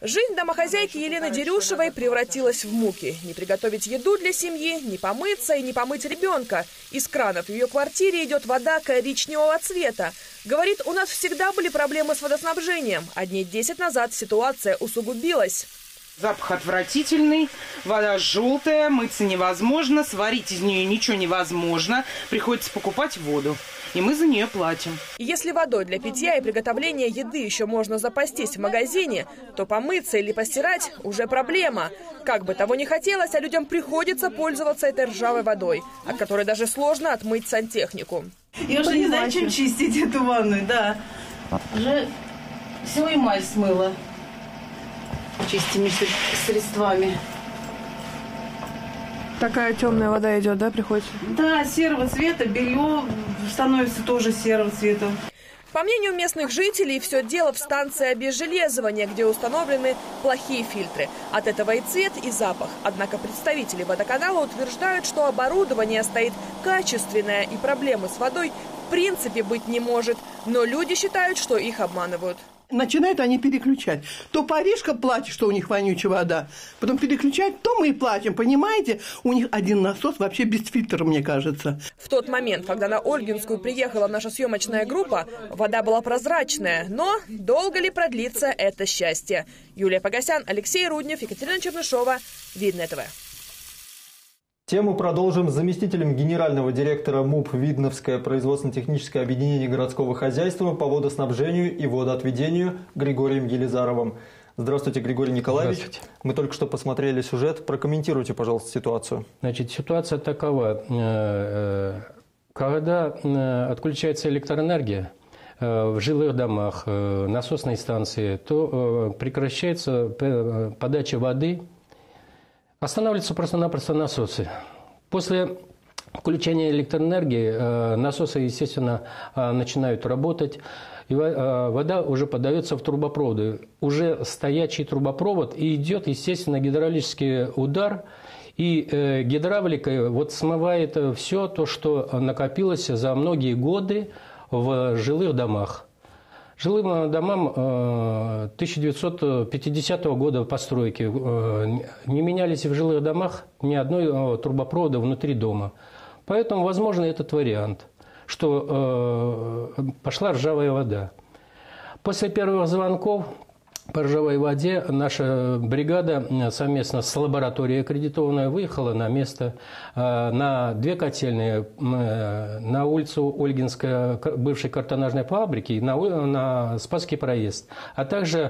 Жизнь домохозяйки Елены Дерюшевой превратилась в муки. Не приготовить еду для семьи, не помыться и не помыть ребенка. Из кранов в ее квартире идет вода коричневого цвета. Говорит, у нас всегда были проблемы с водоснабжением, а дней 10 назад ситуация усугубилась. Запах отвратительный, вода желтая, мыться невозможно, сварить из нее ничего невозможно. Приходится покупать воду, и мы за нее платим. Если водой для питья и приготовления еды еще можно запастись в магазине, то помыться или постирать уже проблема. Как бы того ни хотелось, а людям приходится пользоваться этой ржавой водой, от которой даже сложно отмыть сантехнику. Я уже не знаю, чем чистить эту ванну, да. Уже все эмаль смыла чистыми средствами. Такая темная вода идет, да, приходится? Да, серого цвета, белье становится тоже серого цвета. По мнению местных жителей, все дело в станции обезжелезывания, где установлены плохие фильтры. От этого и цвет, и запах. Однако представители водоканала утверждают, что оборудование стоит качественное и проблемы с водой в принципе быть не может. Но люди считают, что их обманывают. Начинают они переключать. То Парижка платит, что у них вонючая вода. Потом переключать, то мы и платим, понимаете? У них один насос вообще без фильтра, мне кажется. В тот момент, когда на Ольгинскую приехала наша съемочная группа, вода была прозрачная. Но долго ли продлится это счастье? Юлия Погосян, Алексей Руднев, Екатерина Чернышова. Видное ТВ. Тему продолжим с заместителем генерального директора МУП «Видновское производственно-техническое объединение городского хозяйства» по водоснабжению и водоотведению Григорием Елизаровым. Здравствуйте, Григорий Николаевич. Здравствуйте. Мы только что посмотрели сюжет. Прокомментируйте, пожалуйста, ситуацию. Значит, ситуация такова. Когда отключается электроэнергия в жилых домах, насосные станции, то прекращается подача воды. Останавливаются просто-напросто насосы. После включения электроэнергии насосы, естественно, начинают работать. И вода уже подается в трубопроводы. Уже стоячий трубопровод, и идет, естественно, гидравлический удар. И гидравлика вот смывает все то, что накопилось за многие годы в жилых домах. Жилым домам 1950 года постройки не менялись в жилых домах ни одной трубопровода внутри дома. Поэтому, возможно, этот вариант, что пошла ржавая вода. После первых звонков по ржавой воде наша бригада совместно с лабораторией аккредитованной выехала на место, на две котельные, на улицу Ольгинская бывшей картонажной фабрики, на Спасский проезд, а также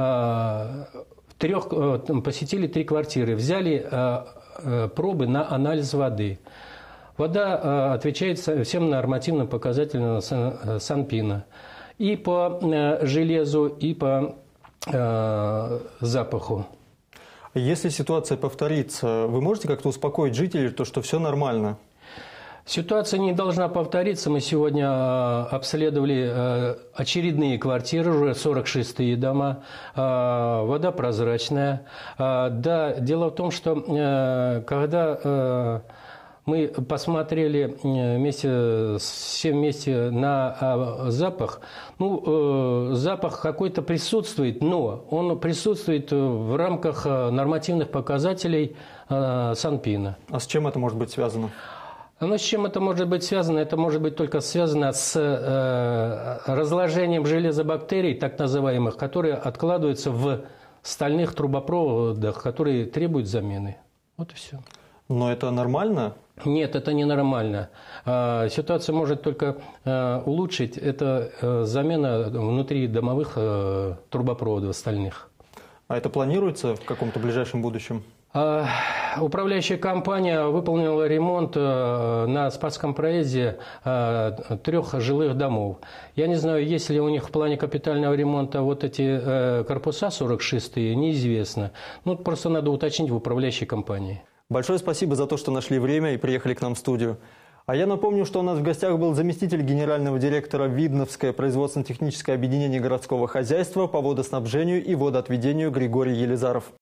посетили 3 квартиры, взяли пробы на анализ воды. Вода отвечает всем нормативным показателям Санпина и по железу, и по запаху. Если ситуация повторится, вы можете как-то успокоить жителей, что все нормально? Ситуация не должна повториться. Мы сегодня обследовали очередные квартиры, уже 46-е дома. Вода прозрачная. Да, дело в том, что когда мы посмотрели все вместе на запах. Запах какой-то присутствует, но он присутствует в рамках нормативных показателей Санпина. А с чем это может быть связано? С чем это может быть связано? Это может быть только связано с разложением железобактерий, так называемых, которые откладываются в стальных трубопроводах, которые требуют замены. Вот и все. Но это нормально? Нет, это не нормально. Ситуацию может только улучшить. Это замена внутри домовых трубопроводов стальных. А это планируется в каком-то ближайшем будущем? Управляющая компания выполнила ремонт на Спасском проезде 3 жилых домов. Я не знаю, есть ли у них в плане капитального ремонта вот эти корпуса 46-е, неизвестно. Просто надо уточнить в управляющей компании. Большое спасибо за то, что нашли время и приехали к нам в студию. А я напомню, что у нас в гостях был заместитель генерального директора Видновское производственно-техническое объединение городского хозяйства по водоснабжению и водоотведению Григорий Елизаров.